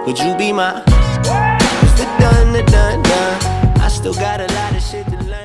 Would you be my? It's the done, the done, done. I still got a lot of shit to learn.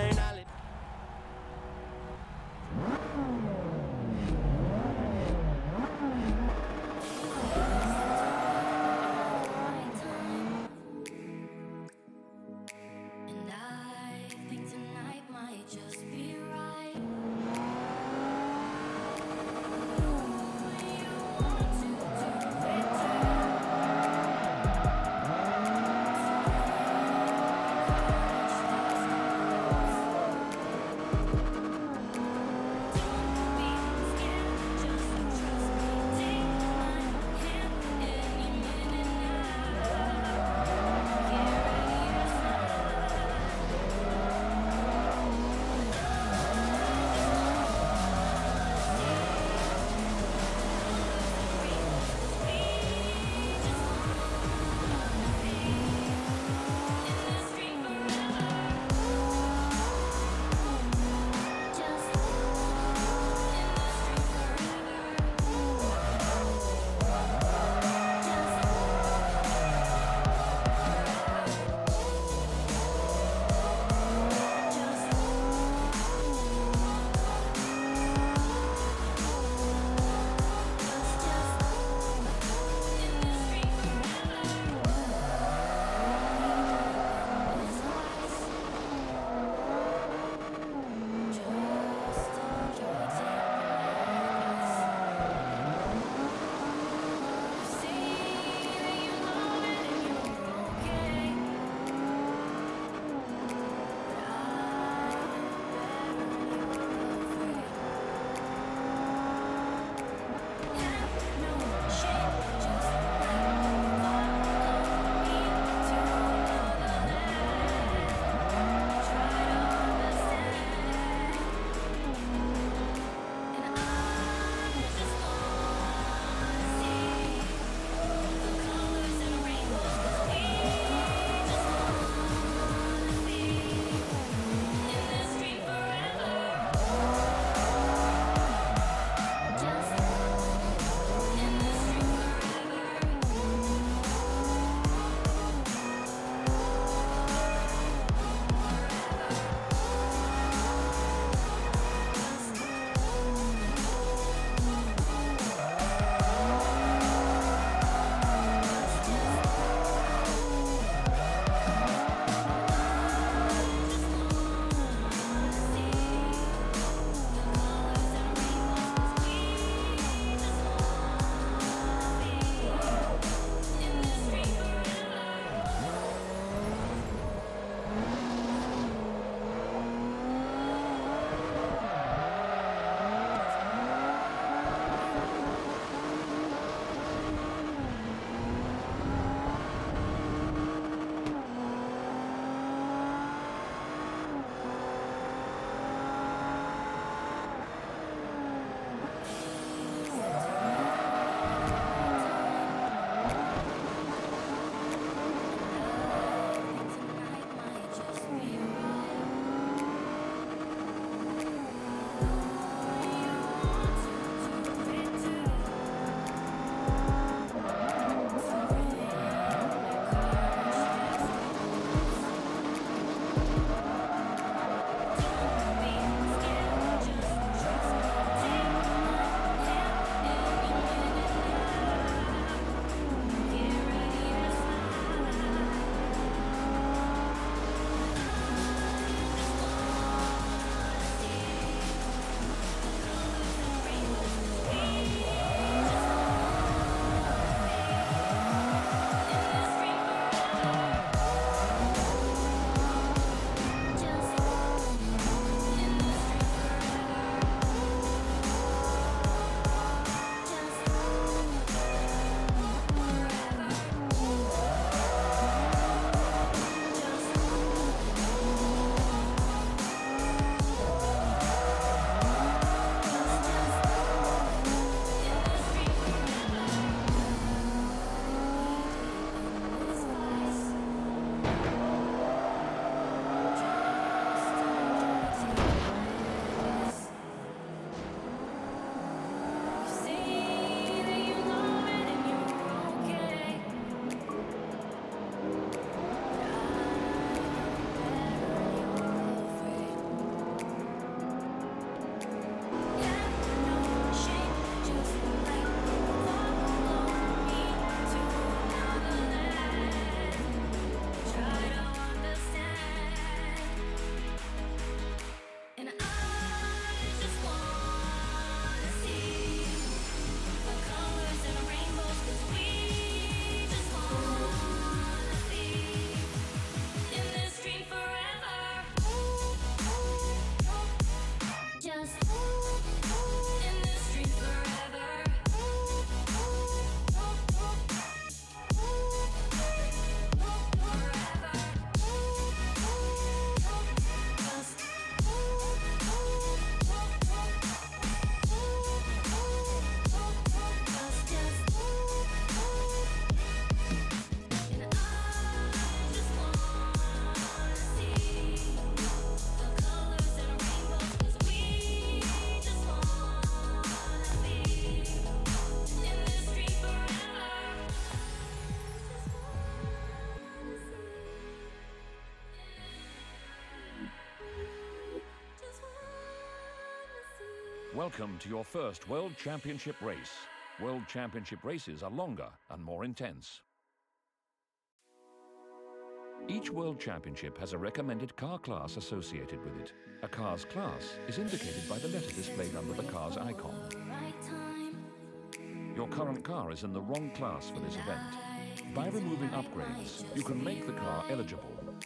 Welcome to your first World Championship race. World Championship races are longer and more intense. Each World Championship has a recommended car class associated with it. A car's class is indicated by the letter displayed under the car's icon. Your current car is in the wrong class for this event. By removing upgrades, you can make the car eligible.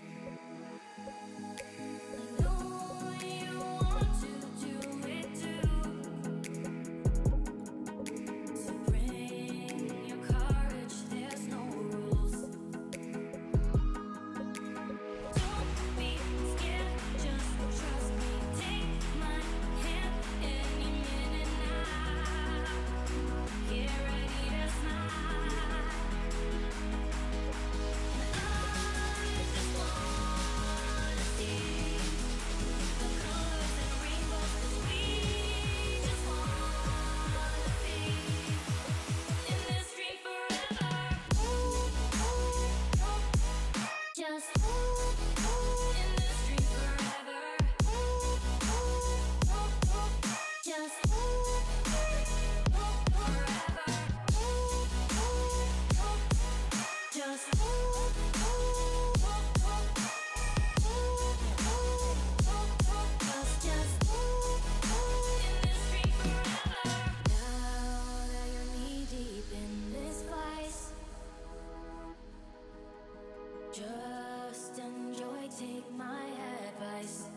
Just enjoy, take my advice.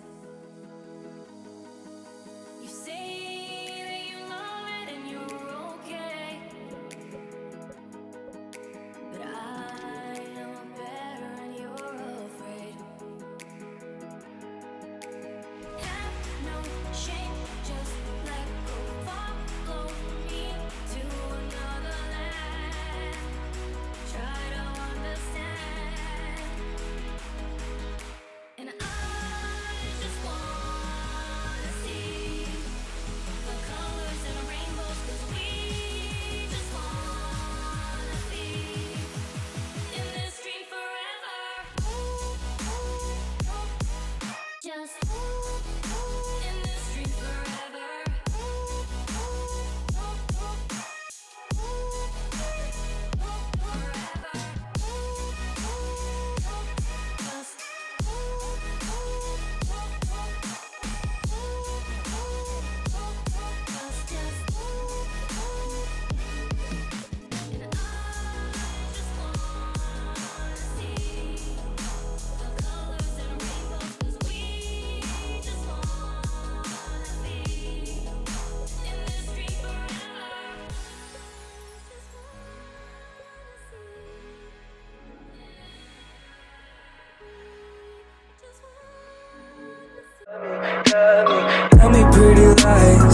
You say that you love it and you're okay, but I know better and you're afraid. Have no shame, just let go, follow me to another land. Try to understand. And I just wanna see the colors and the rainbows, 'cause we just wanna be in this dream forever. Just in this dream forever. Tell me pretty lies,